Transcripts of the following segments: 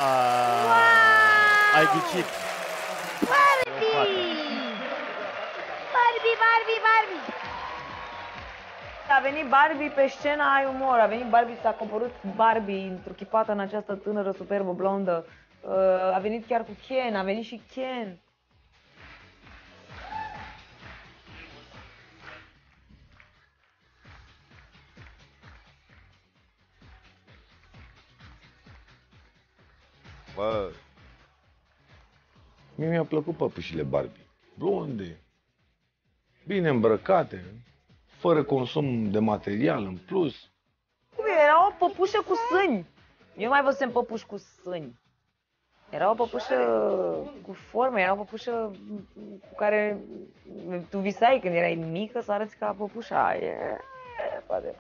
Ai ghicit. Barbie! Barbie! A venit Barbie pe scena Ai umor, a venit Barbie, s-a coborât Barbie întruchipată în această tânără superbă blondă. A venit chiar cu Ken, a venit și Ken. Bă, mie mi-a plăcut păpușile Barbie. Blonde, bine îmbrăcate, fără consum de material în plus. Era o păpușă cu sâni. Eu mai văzusem păpuși cu sâni. Era o păpușă cu forme, era o păpușă cu care tu visai când erai mică să arăți ca păpușa. Poate.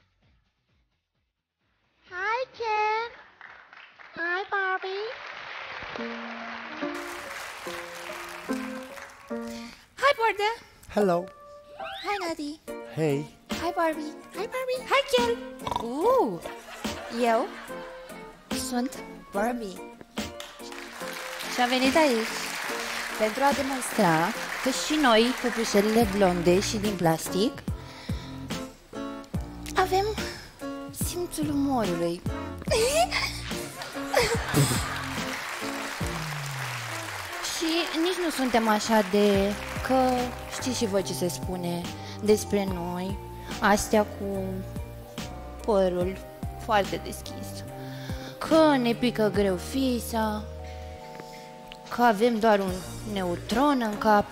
Hi, Ken. Hi, Barbie. Hi, Border. Hello. Hi, Nadi. Hey. Hi, Barbie. Hi, Barbie. Hi, Ken. Eu sunt Barbie. Și am venit aici pentru a demonstra că și noi, păpușelele blonde și din plastic, avem simțul umorului. Și nici nu suntem așa de... Că știți și voi ce se spune despre noi, astea cu părul foarte deschis, că ne pică greu fisa, că avem doar un neutron în cap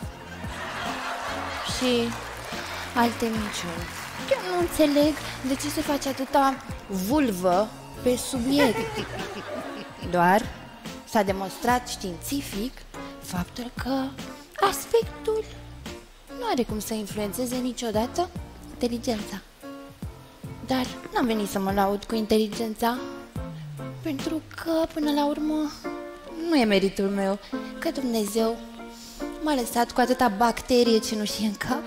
și alte minciuni. Eu nu înțeleg de ce se face atâta vulvă pe subiect. Doar s-a demonstrat științific faptul că aspectul nu are cum să influențeze niciodată inteligența. Dar n-am venit să mă laud cu inteligența, pentru că, până la urmă, nu e meritul meu, că Dumnezeu m-a lăsat cu atâta bacterie cenușie în cap.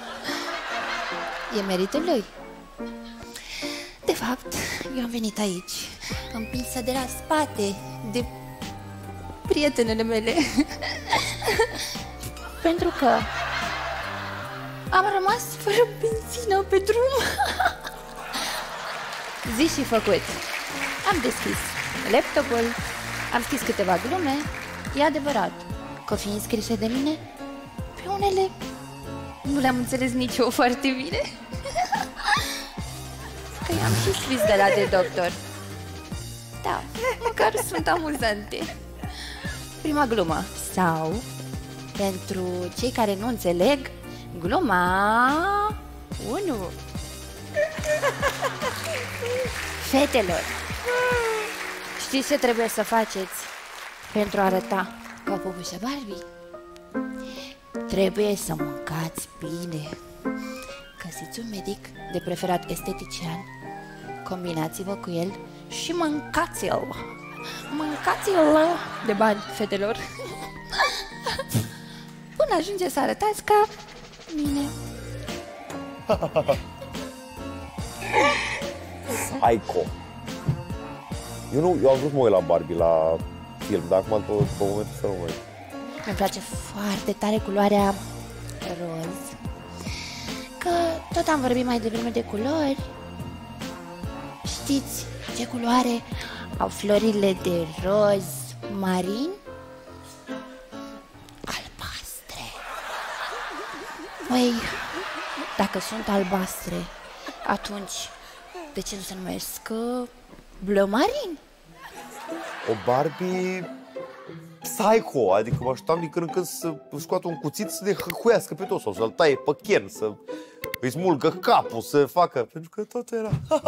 E meritul lui. De fapt, eu am venit aici, împinsă de la spate, de prietenele mele, pentru că am rămas fără benzină pe drum. Zi și făcut. Am deschis laptopul, am scris câteva glume. E adevărat că fiind scrise de mine, pe unele nu le-am înțeles nici eu foarte bine. Că i-am și scris de la de doctor. Da, măcar sunt amuzante. Prima glumă. Sau, pentru cei care nu înțeleg, gluma 1. Fetelor, știți ce trebuie să faceți pentru a arăta ca o păpușă Barbie? Trebuie să mâncați bine. Găsiți un medic, de preferat estetician, combinați-vă cu el și mâncați-l. Mâncați-l de bani, fetelor. Până ajunge să arătați ca mine. Psycho. Eu am vrut să mă uit la Barbie, la film, dar acum după momentul să nu mă uit. Mi-mi place foarte tare culoarea roz. Că tot am vorbit mai devreme de culori. Știți ce culoare au florile de roz marin? Albastre. Păi, dacă sunt albastre, atunci de ce nu se numesc bleu marin? O Barbie psycho, adică mă așteptam din când în când să scoată un cuțit să ne hăcuiască pe toți sau să-l taie pe Ken, să îi smulgă capul, să facă, pentru că tot era.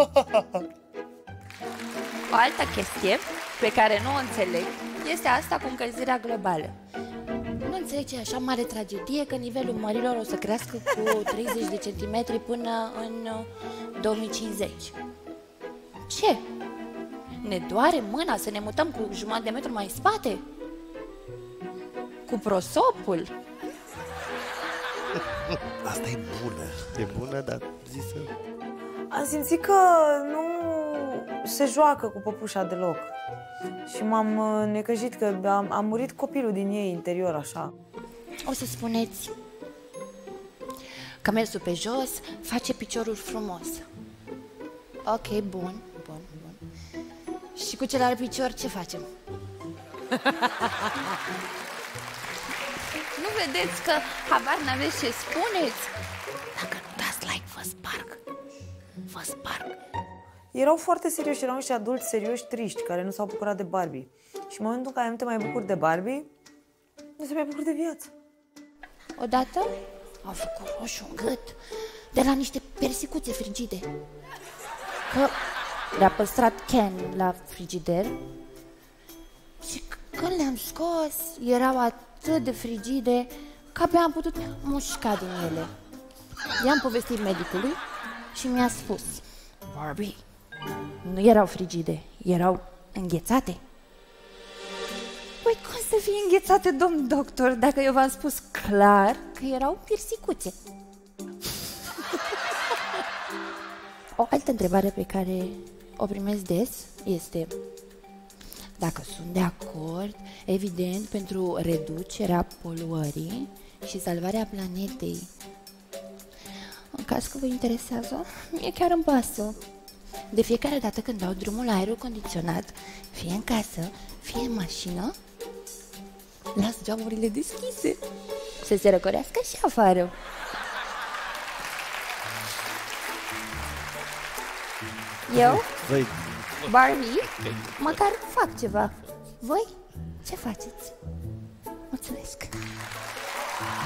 O altă chestie pe care nu o înțeleg este asta cu încălzirea globală. Nu înțeleg ce e așa mare tragedie că nivelul mărilor o să crească cu 30 de centimetri până în 2050. Ce? Ne doare mâna să ne mutăm cu jumătate de metru mai în spate? Cu prosopul? Asta e bună. E bună, dar zisă... Am simțit că nu se joacă cu păpușa deloc. Și m-am necăjit că a murit copilul din ei interior, așa. O să spuneți că mersul pe jos face piciorul frumos. Ok, bun. Și cu celălalt picior ce facem? Nu vedeți că habar n-aveți ce spuneți? Dacă nu dați like, vă sparg. Erau foarte serioși, erau niște adulți serioși, triști, care nu s-au bucurat de Barbie. Și în momentul în care nu te mai bucuri de Barbie, nu te mai bucuri de viață. Odată au făcut roșu în gât de la niște persicuțe frigide. Că le-a păstrat Ken la frigider și când le-am scos, erau atât de frigide că abia am putut mușca din ele. I-am povestit medicului și mi-a spus: Barbie, nu erau frigide, erau înghețate. Păi cum să fie înghețate, domn doctor, dacă eu v-am spus clar că erau pirsicuțe? O altă întrebare pe care o primesc des este dacă sunt de acord, evident, pentru reducerea poluării și salvarea planetei. În caz că vă interesează, mie chiar îmi pasă. De fiecare dată când dau drumul la aerul condiționat, fie în casă, fie în mașină, las geamurile deschise să se răcorească și afară. Eu, Barbie, măcar fac ceva. Voi, ce faceți? Mulțumesc!